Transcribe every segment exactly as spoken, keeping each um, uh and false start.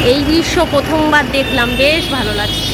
এই দৃশ্য প্রথমবার দেখলাম, বেশ ভালো লাগছে।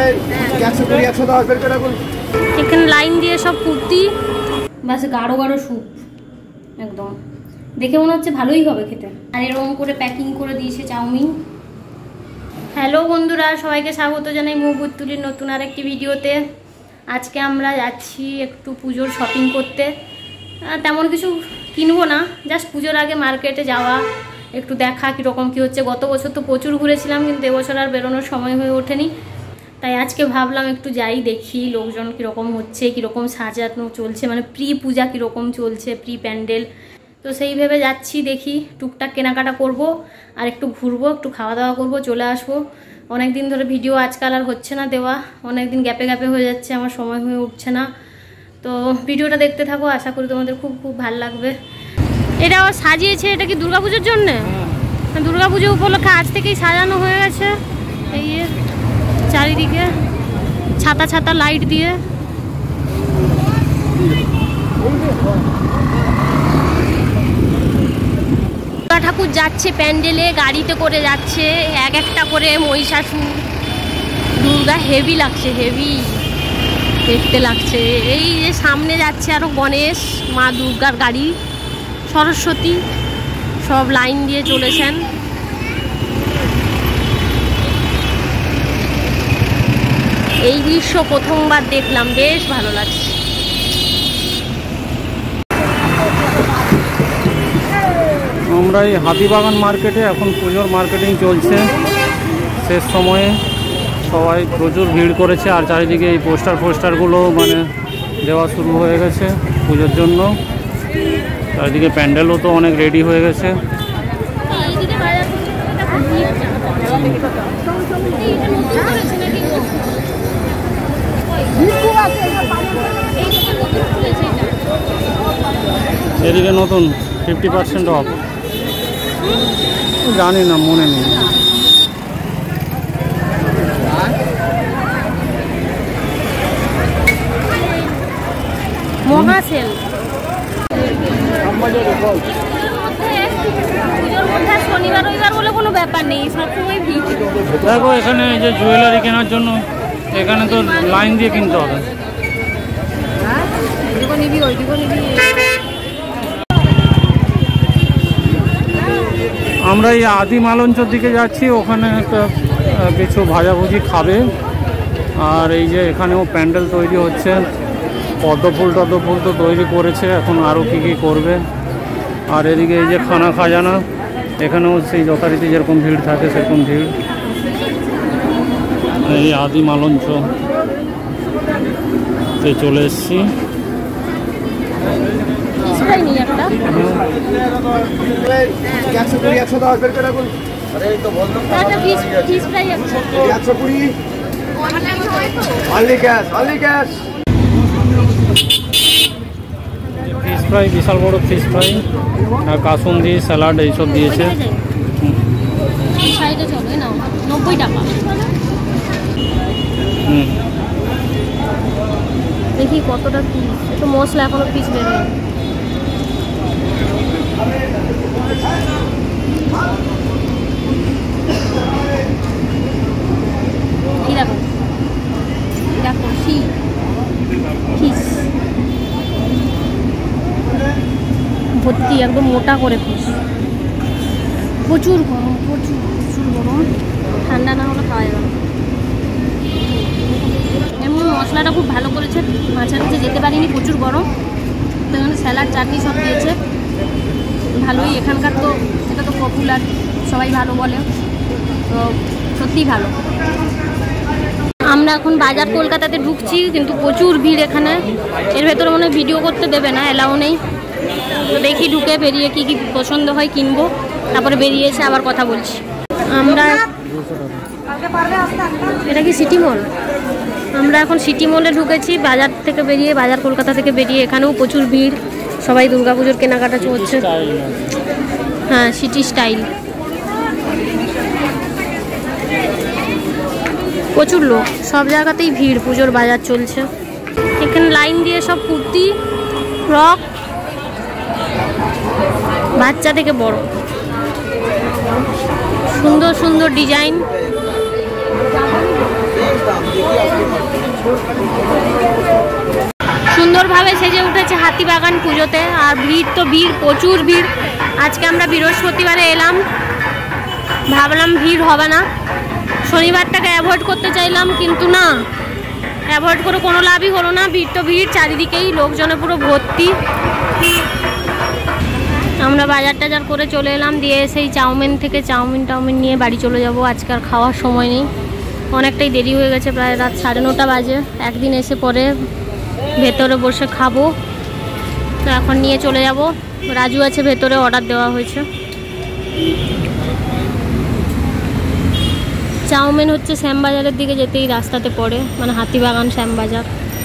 এখানে লাইন দিয়ে সব কুর্তি, বাস গাঢ় গাঢ় স্যুপ, একদম দেখে মনে হচ্ছে ভালোই হবে খেতে। আর এরকম করে প্যাকিং করে দিয়েছে চাউমিন। হ্যালো বন্ধুরা, সবাইকে স্বাগত জানাই তুলির নতুন আর একটি ভিডিওতে। আজকে আমরা যাচ্ছি একটু পুজোর শপিং করতে। তেমন কিছু কিনবো না, জাস্ট পুজোর আগে মার্কেটে যাওয়া, একটু দেখা কীরকম কী হচ্ছে। গত বছর তো প্রচুর ঘুরেছিলাম, কিন্তু এবছর আর বেরোনোর সময় হয়ে ওঠেনি। তাই আজকে ভাবলাম একটু যাই, দেখি লোকজন কীরকম হচ্ছে, কীরকম সাজানো চলছে, মানে প্রি পূজা কীরকম চলছে, প্রি প্যান্ডেল। তো সেই ভেবে যাচ্ছি, দেখি টুকটাক কেনাকাটা করব, আর একটু ঘুরবো, একটু খাওয়া দাওয়া করব, চলে আসবো। অনেক দিন ধরে ভিডিও আজকাল আর হচ্ছে না দেওয়া, অনেক দিন গ্যাপে গ্যাপে হয়ে যাচ্ছে, আমার সময় হয়ে উঠছে না। তো ভিডিওটা দেখতে থাকো, আশা করি তোমাদের খুব খুব ভালো লাগবে। এটা সাজিয়েছে, এটা কি দুর্গা পুজোর জন্যে? দুর্গা পুজো উপলক্ষে আজ থেকেই সাজানো হয়ে গেছে। এই চারিদিকে ছাতা ছাতা লাইট দিয়ে। দুর্গা ঠাকুর যাচ্ছে প্যান্ডেলে, গাড়িতে করে যাচ্ছে, এক একটা করে মহিষাসুর, দুর্গা। হেভি লাগছে, হেভি দেখতে লাগছে। এই যে সামনে যাচ্ছে আরো গণেশ, মা দুর্গার গাড়ি, সরস্বতী, সব লাইন দিয়ে চলেছেন। এই দৃশ্য প্রথমবার দেখলাম, বেশ ভালো লাগছে। আমরা এই হাতিবাগান মার্কেটে, এখন পুজোর মার্কেটিং চলছে শেষ সময়ে, সবাই প্রচুর ভিড় করেছে। আর চারিদিকে এই পোস্টার ফোস্টারগুলো মানে দেওয়া শুরু হয়ে গেছে পুজোর জন্য। চারিদিকে প্যান্ডেলও তো অনেক রেডি হয়ে গেছে। এদিকে নতুন ফিফটি পার্সেন্ট অফ, জানি না, মনে নেই। মহা সেল। শনিবার রবিবার বলে কোনো ব্যাপার নেই, সবসময় ভিড়। দেখো এখানে যে জুয়েলারি কেনার জন্য এখানে তো লাইন দিয়ে কিনতে হবে। আমরা এই আদি মালঞ্চর দিকে যাচ্ছি, ওখানে একটা কিছু ভাজাভুজি খাবে। আর এই যে এখানেও প্যান্ডেল তৈরি হচ্ছে, পদ্মফুল টদ্মফুল তো তৈরি করেছে, এখন আরও কী কী করবে। আর এদিকে এই যে খানা খাজানা, এখানেও সেই যথারীতি যেরকম ভিড় থাকে সেরকম ভিড়। এই আদি মালঞ্চ চলে এসছি। ফিশ ফ্রাই, বিশাল বড় ফিশ ফ্রাই, আর কাসুন্দি, স্যালাড এইসব দিয়েছে। নব্বই টাকা। হুম, দেখি কতটা পিস, একটু মশলা এখনো পিস বেরোয়। এই দেখো, দেখো ফিশ ভর্তি, একদম মোটা করে ফিশ। প্রচুর গরম, প্রচুর প্রচুর গরম, ঠান্ডা না হলে খাওয়া যাবে না। এমন মশলাটা খুব ভালো করেছে, মাছের কাছে যেতে পারিনি, প্রচুর গরম। তো এখানে স্যালাড, চাটনি সব দিয়েছে, ভালোই। এখানকার তো এটা তো পপুলার, সবাই ভালো বলে, তো সত্যিই ভালো। আমরা এখন বাজার কলকাতাতে ঢুকছি, কিন্তু প্রচুর ভিড় এখানে। এর ভেতরে মনে হয় ভিডিও করতে দেবে না, অ্যালাউ নেই। তো দেখি ঢুকে বেরিয়ে কি কি পছন্দ হয় কিনবো, তারপরে বেরিয়ে এসে আবার কথা বলছি। আমরা এটা কি সিটি মল? আমরা এখন সিটি মলে ঢুকেছি, বাজার থেকে বেরিয়ে, বাজার কলকাতা থেকে বেরিয়ে। এখানেও প্রচুর ভিড়, সবাই দুর্গাপুজোর কেনাকাটা চলছে। হ্যাঁ, সিটি স্টাইল। প্রচুর লোক, সব জায়গাতেই ভিড়, পুজোর বাজার চলছে। এখানে লাইন দিয়ে সব কুর্তি, ফ্রক, বাচ্চা থেকে বড় সুন্দর সুন্দর ডিজাইন। সুন্দরভাবে সেজে উঠেছে হাতিবাগান পুজোতে। আর ভিড় তো ভিড়, প্রচুর ভিড়। আজকে আমরা বৃহস্পতিবারে এলাম, ভাবলাম ভিড় হবে না, শনিবারটাকে অ্যাভয়েড করতে চাইলাম, কিন্তু না, অ্যাভয়েড করে কোনো লাভই হলো না। ভিড় তো ভিড়, চারিদিকেই লোকজনে পুরো ভর্তি। আমরা বাজার টাজার করে চলে এলাম, দিয়ে সেই চাউমিন থেকে চাউমিন টাউমিন নিয়ে বাড়ি চলে যাব। আজকে আর খাওয়ার সময় নেই, অনেকটাই দেরি হয়ে গেছে, প্রায় রাত সাড়ে নটা বাজে। একদিন এসে পরে ভেতরে বসে খাবো, তো এখন নিয়ে চলে যাব। রাজু আছে ভেতরে, অর্ডার দেওয়া হয়েছে। চাউমিন হচ্ছে শ্যামবাজারের দিকে যেতেই রাস্তাতে পড়ে, মানে হাতিবাগান শ্যামবাজার,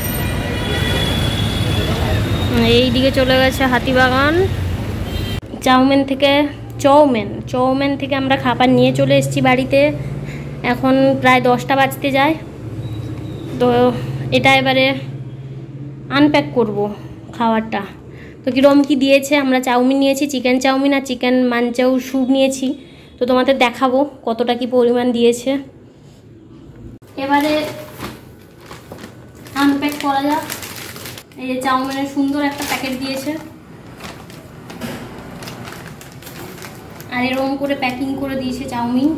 এই দিকে চলে গেছে হাতিবাগান। চাউমিন থেকে চৌমেন চৌমেন থেকে আমরা খাবার নিয়ে চলে এসেছি বাড়িতে। এখন প্রায় দশটা বাজতে যায়, তো এটা এবারে আনপ্যাক করব খাবারটা। তো কীরকম কী দিয়েছে, আমরা চাউমিন নিয়েছি, চিকেন চাউমিন আর চিকেন মানচাউ স্যুপ নিয়েছি, তো তোমাদের দেখাবো কতটা কি পরিমাণ দিয়েছে। এবারে আনপ্যাক করা যাক। এই যে চাউমিনের সুন্দর একটা প্যাকেট দিয়েছে, আর এরকম করে প্যাকিং করে দিয়েছে চাউমিন,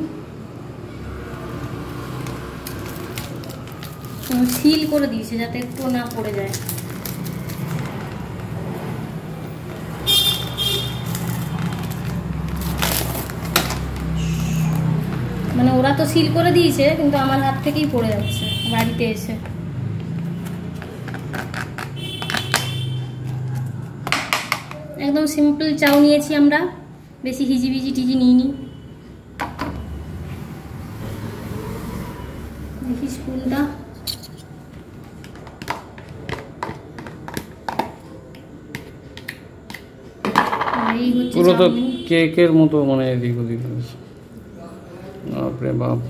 সিল করে দিয়েছে যাতে একটু না পড়ে যায়। মানে ওরা তো সিল করে দিয়েছে, কিন্তু আমার হাত থেকেই পড়ে যাচ্ছে বাড়িতে এসে। একদম সিম্পল চাউ নিয়েছি আমরা, বেশি হিজিবিজি টিজি নিইনি। দেখি স্পুনটা, এই হচ্ছে পুরো তো কেকের মতো, মানে এদিক ওদিক। বাপরে বাপ,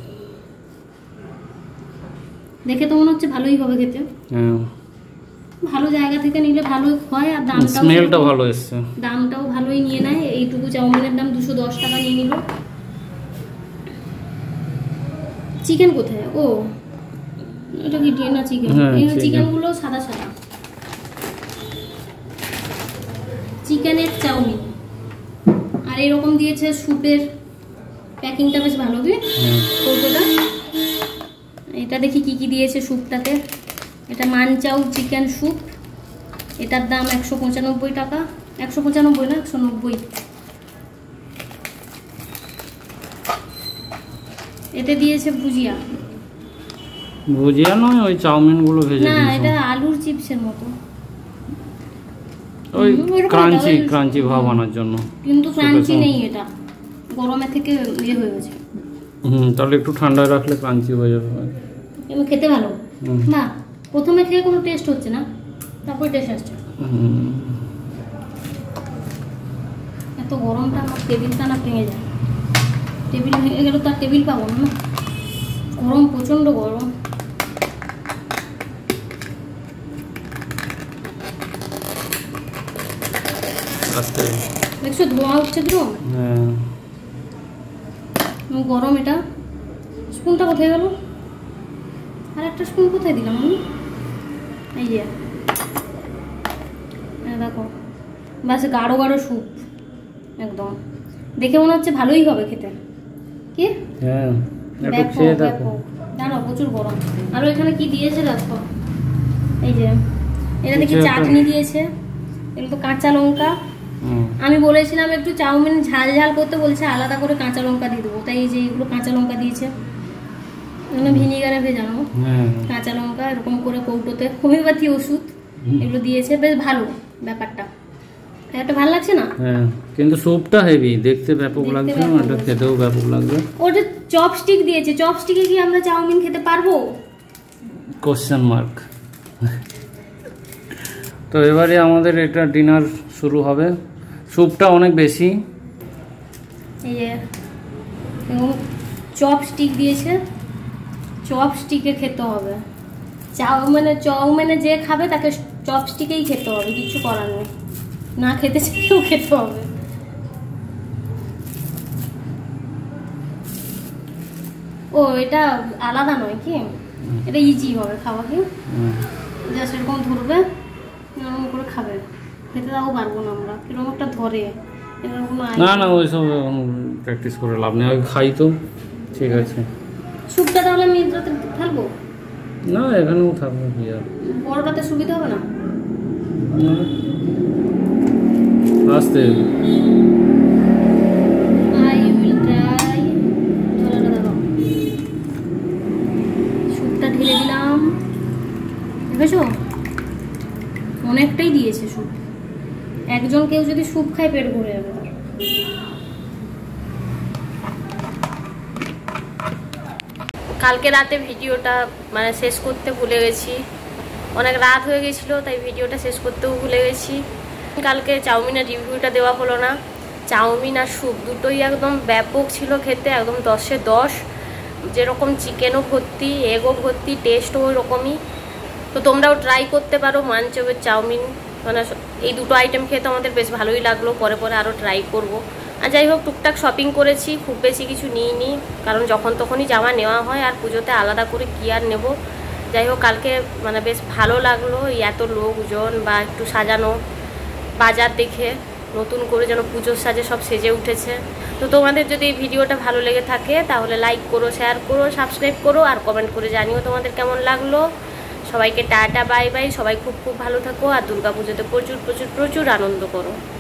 দেখে তো মনে হচ্ছে ভালোই হবে খেতে। হ্যাঁ, ভালো জায়গা থেকে নিলে ভালো হয়, আর দামটাও স্মেলটা ভালো এসছে, দামটাও ভালোই নিয়ে নেয়। এইটুকু চাউমিনের দাম দুশো দশ টাকা নিয়ে নিল। চিকেন কোথায়? ও এটা কি ডিনা চিকেন? এই চিকেনগুলো সাদা সাদা। চিকেনের চাউমিন, আর এরকম দিয়েছে স্যুপের প্যাকিংটা বেশ ভালো। কি কৌটোটা, এটা দেখি কি কি দিয়েছে স্যুপটাতে। এটা মানচাউ চিকেন স্যুপ, এটার দাম একশো পঁচানব্বই টাকা। একশো পঁচানব্বই না, একশো নব্বই। এতে দিয়েছে ভুজিয়া। ভুজিয়া নয়, ওই চাউমিন গুলো ভেজে না, দিয়েছে। এটা আলুর চিপসের মতো, ওই ক্রাঞ্চি ক্রাঞ্চি ভাব আনার জন্য। কিন্তু ক্রাঞ্চি নেই, এটা গরমে থেকে ইয়ে হয়ে গেছে। হুম, তাহলে একটু ঠান্ডায় রাখলে ক্রাঞ্চি হয়ে যাবে। এমনি খেতে ভালো না, প্রথমে খেয়ে কোনো টেস্ট হচ্ছে না, তারপর টেস্ট আসছে। এত গরমটা আমার টেবিলটা না ভেঙে যায়। টেবিল ভেঙে গেলে তো আর টেবিল পাবো না, গরম, প্রচণ্ড গরম। দেখছো ধোঁয়া উঠছে তো, গরম। এটা স্পুনটা কোথায় গেল? আর একটা স্পুন কোথায় দিলাম আমি? এই যে দেখো, বাস গাঢ় গাঢ় স্যুপ, একদম দেখে মনে হচ্ছে ভালোই হবে খেতে। কি জানো, প্রচুর গরম। আরো এখানে কি দিয়েছে দেখো, এই যে এটা দেখি চাটনি দিয়েছে, এগুলো তো কাঁচা লঙ্কা। আমি বলেছিলাম একটু চাউমিন ঝাল ঝাল করতে, বলছে আলাদা করে কাঁচা লঙ্কা দিয়ে দেবো, তাই এই যে এগুলো কাঁচা লঙ্কা দিয়েছে, ভিনিগারে ভেজানো কাঁচা লঙ্কা, এরকম করে কৌটোতে হোমিওপ্যাথি ওষুধ এগুলো দিয়েছে। বেশ ভালো ব্যাপারটা, এটা ভালো লাগছে না? হ্যাঁ, কিন্তু স্যুপটা হেভি, দেখতে ব্যাপক লাগছে, এটা খেতেও ব্যাপক লাগবে। ওটা চপস্টিক দিয়েছে, চপস্টিকে কি আমরা চাউমিন খেতে পারবো? Question mark. তো এবারে আমাদের এটা ডিনার শুরু হবে। স্যুপটা অনেক বেশি। এই যে চপস্টিক দিয়েছে, চপস্টিকে খেতে হবে। চাউমিনে চাউমিনে যে খাবে তাকে চপস্টিকেই খেতে হবে, কিছু করার নেই, না খেতে চাইলেও খেতে হবে। ও এটা আলাদা নয় কি, এটা ইজি হবে খাওয়া কি, জাস্ট এরকম ধরবে এরকম করে খাবে, খেতে তাও পারবো না আমরা, এরকম একটা ধরে। না না ওইসব প্র্যাকটিস করে লাভ নেই, আগে খাই তো। ঠিক আছে, স্যুপটা তাহলে আমি এটাতে ঢালবো না? এখানেও থাকবে কি আর, বড়টাতে সুবিধা হবে না? আস্তে আই উইল ট্রাই। স্যুপটা ঢেলে দিলাম, দেখেছো অনেকটাই দিয়েছে স্যুপ, একজন কেউ যদি স্যুপ খায় পেট ভরে যাবে। কালকে রাতে ভিডিওটা মানে শেষ করতে ভুলে গেছি, অনেক রাত হয়ে গেছিলো তাই ভিডিওটা শেষ করতেও ভুলে গেছি। কালকে চাউমিনের রিভিউটা দেওয়া হলো না। চাউমিন আর স্যুপ দুটোই একদম ব্যাপক ছিল খেতে, একদম দশে দশ, যেরকম চিকেনও ভর্তি, এগও ভর্তি, টেস্টও ওই রকমই। তো তোমরাও ট্রাই করতে পারো মানচৌয়ের চাউমিন, মানে এই দুটো আইটেম খেতে আমাদের বেশ ভালোই লাগলো, পরে পরে আরও ট্রাই করব। আর যাই হোক টুকটাক শপিং করেছি, খুব বেশি কিছু নিইনি, কারণ যখন তখনই জামা নেওয়া হয়, আর পুজোতে আলাদা করে কী আর নেবো। যাই হোক কালকে মানে বেশ ভালো লাগলো, এই এত লোকজন বা একটু সাজানো বাজার দেখে, নতুন করে যেন পুজোর সাজে সব সেজে উঠেছে। তো তোমাদের যদি এই ভিডিওটা ভালো লেগে থাকে তাহলে লাইক করো, শেয়ার করো, সাবস্ক্রাইব করো, আর কমেন্ট করে জানিও তোমাদের কেমন লাগলো। সবাইকে টাটা বাই বাই, সবাই খুব খুব ভালো থাকো, আর দুর্গা পুজোতে প্রচুর প্রচুর প্রচুর আনন্দ করো।